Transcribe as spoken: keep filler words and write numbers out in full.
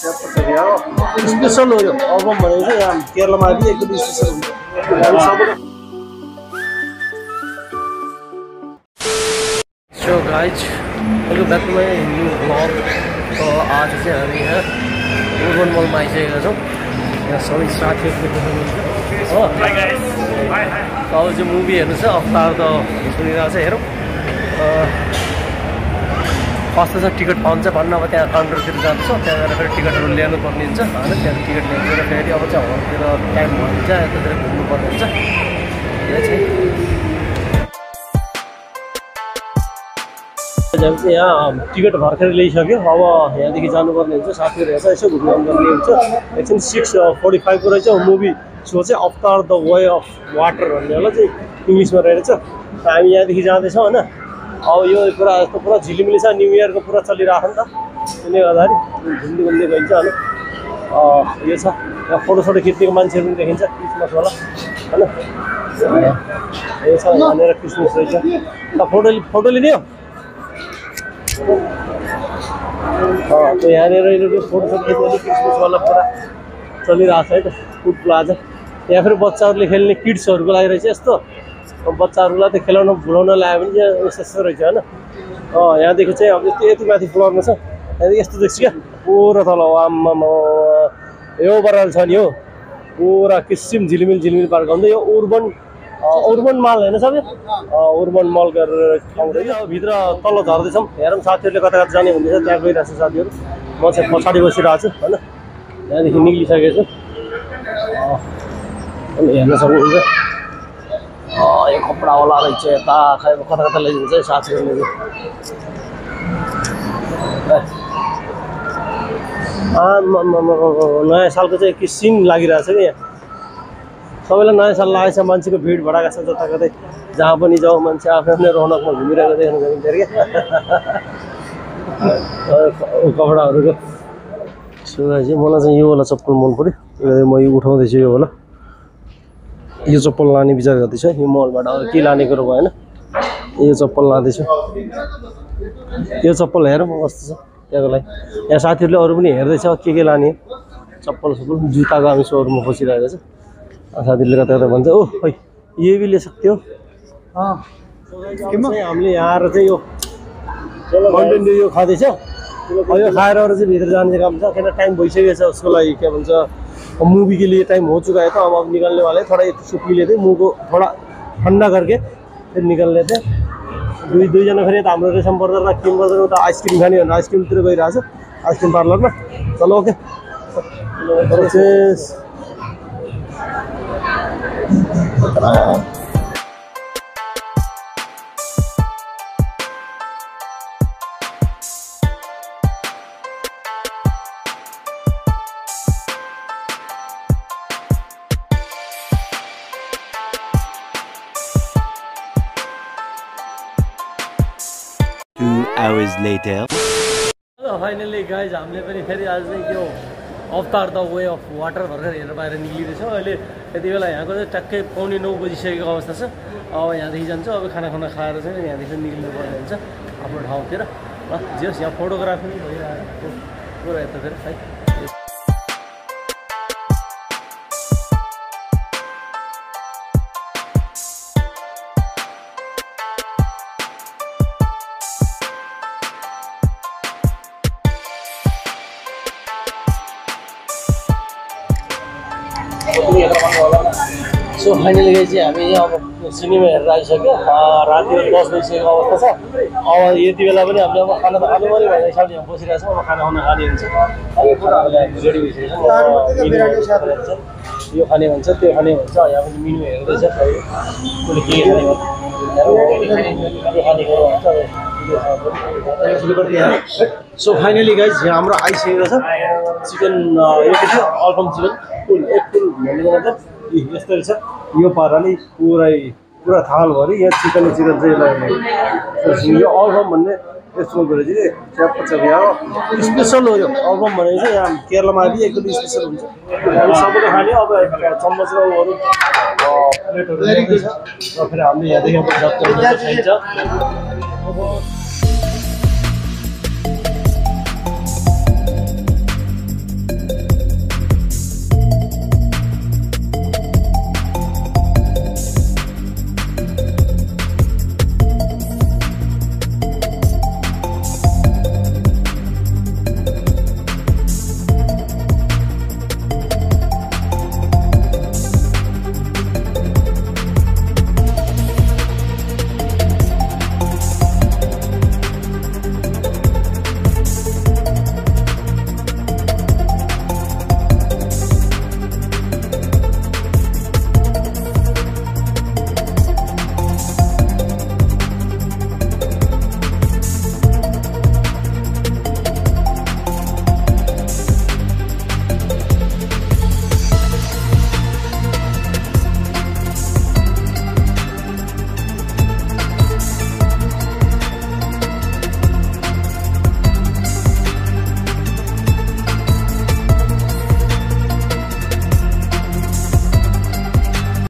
Special हो यो album भनेको चाहिँ यहाँ केरलामा पनि एकदम स्पेसल हुन्छ। So guys welcome back to my new blog. तो आज चाहिँ हामी यहाँ अर्बन मलमा आइसकेका छौँ। यहाँ सबै साथीहरू हो अब चाहिँ मुभी हेर्नु छ अवतार त सुनिरहेको छ। हेरौँ फर्स्ट चाहिँ टिकट पाउँछ भन्नु अब त्यहाँ काउन्टरतिर जान्छ त्यहाँ गएर फेरि टिकटहरू ल्याउनु पर्ने हुन्छ होइन। त्यहाँ टिकट ल्याएर फेरि अब चाहिँ हलतिर टाइम भन्छ यतातिर घुम्नु पर्ने हुन्छ। यहाँ चाहिँ चाहिँ यहाँ टिकट भर्खर ल्याइसक्यो। अब यहाँदेखि जानुपर्ने हुन्छ। साथीहरू हेर्छ यसो घुम्नु पर्ने हुन्छ। एकछिन सिक्स फोर्टी फाइभको रहेछ मुभी सो चाहिँ अवतार द वे अफ वाटर भन्ने होला चाहिँ इङ्ग्लिसमा रहेछ। हामी यहाँदेखि जाँदैछौँ होइन। अब यो पुरा यस्तो पुरा झिलिमिली छ, न्यु इयरको पुरा चलिरहेको छ नि त, त्यसले गर्दाखेरि घुम्दै घुम्दै गइन्छ होइन। यो छ यहाँ फोटोसोटो खिच्नेको मान्छेहरू पनि देखिन्छ क्रिसमस होला होइन। यो छ यहाँनिर क्रिसमस रहेछ। फोटो फोटो लिने हो त यहाँनिर यिनीहरू फोटोसोटो खिच्ने क्रिसमसवाला पुरा चलिरहेको छ है त। फुड प्लाजा यहाँ फेरि बच्चाहरूले खेल्ने किड्सहरूको लागि रहेछ यस्तो। बच्चाहरूलाई त खेलाउन भुलाउन ल्यायो भने चाहिँ यस्तो यस्तो रहेछ होइन। यहाँदेखि चाहिँ अब यति यति माथि फ्लोरमा छ। यहाँदेखि यस्तो देख्छु क्या पुरा तल आम्मा यो बराबर छ नि हो पुरा किसिम झिलिमिल झिलिमिल पार्क हुन्छ। यो अर्बन अर्बन मल होइन सबै अर्बन मल गरेर ठाउँ रहेछ। अब भित्र तल झर्दैछौँ। हेरौँ साथीहरूले कता कता जाने भन्दैछ। त्यहाँ गइरहेको छ साथीहरू। म चाहिँ पछाडि बसिरहेको छु होइन। यहाँदेखि निक्लिसकेको छु। हेर्न सक्नुहुन्छ यो कपडावाला रहेछ यता खै कता कता ल्याइदिन्छ है साथीहरूले। नयाँ सालको चाहिँ किसिम लागिरहेको छ कि यहाँ सबैलाई नयाँ साल लागेको छ। मान्छेको भिड भडाएको छ जता कतै जहाँ पनि जाउँ मान्छे आफ्नो आफ्नै रौनकमा घुमिरहेको देख्नु सकिन्छ अरे क्या कपडाहरूको। सो चाहिँ मलाई चाहिँ योवाला चप्पल मन पऱ्यो। म यो उठाउँदैछु यो होला। यो चप्पल लाने विचार गर्दैछु यो मलबाट। अब के लाने कुरो भएन यो चप्पल लाँदैछु। यो चप्पल हेरौँ कस्तो छ त्यहाँको लागि। यहाँ साथीहरूले अरू पनि हेर्दैछ के के लाने चप्पल सप्पल जुत्ताको हामी सोरुममा खोजिरहेको छ। साथीहरूले कता कता भन्छ ओ खै ये भी ले सक्थ्यो। हामीले यहाँ आएर चाहिँ यो कन्टेन्ट यो खाँदैछ। अब यो खाएर अरू चाहिँ भित्र जाने काम छ किन टाइम भइसकेको छ उसको लागि। के भन्छ मूवी के लिए टाइम हो चुका है तो अब अब निकलने वाले थोड़ा एक सूप पी लेते मुँह को थोड़ा ठंडा करके फिर निकल लेते। दुई दुईजना फेरि त हाम्रो रेसम पर्दा किम गर्दा उता आइसक्रिम खाने भनेर आइसक्रिमतिर गइरहेछ आइसक्रिम पार्लरमा। चलो okay Two hours later. Finally guys हामीले पनि फेरि आज चाहिँ त्यो अवतार द वे अफ वाटर भर्खर हेरेर बाहिर निक्लिँदैछौँ। अहिले यति बेला यहाँको चाहिँ ट्याक्कै पाउने नौ बजिसकेको अवस्था छ। अब यहाँदेखि जान्छौँ। अब खाना खाना खाएर चाहिँ यहाँदेखि निक्लिनु पर्ने हुन्छ आफ्नो ठाउँतिर। ल जे होस् यहाँ फोटोग्राफी पनि भइरहेको पुरा यतातिर है। सो फाइनली चाहिँ हामी अब सिनेमा हेरेर आइसक्यो। राति दस बजिसकेको अवस्था छ। अब यति बेला पनि हामीले अब खाना त खानु पऱ्यो भनेर हिसाबले यहाँ बसिरहेको छौँ। अब खाना खाना खाने हुन्छ। रेडी भइसकेको छ। यो खाने भन्छ त्यो खाने भन्छ। यहाँ पनि मेन्यु हेर्दैछ कसले के खाने भन्छ के खाने कुरो भन्छ। सो फाइनली गाइज यहाँ हाम्रो आइसकेको छ चिकन। यो के थियो अल्बम चिकन फुल एक फुल भन्ने मतलब यस्तो रहेछ। यो पाराले पुरै पुरा थालभरि यहाँ चिकन चिकन चाहिँ यो अल्बम भन्ने यस्तो रहेछ कि च्याप च्याप यहाँ स्पेसल हो। यो अल्बम भनेको चाहिँ यहाँ केरलामा पनि एकदम स्पेसल हुन्छ। हामी सबैले खाने अब चम्मच र अरू प्लेटहरू ल्याउँदैछ र फेरि हामीले यहाँदेखि खाइन्छ।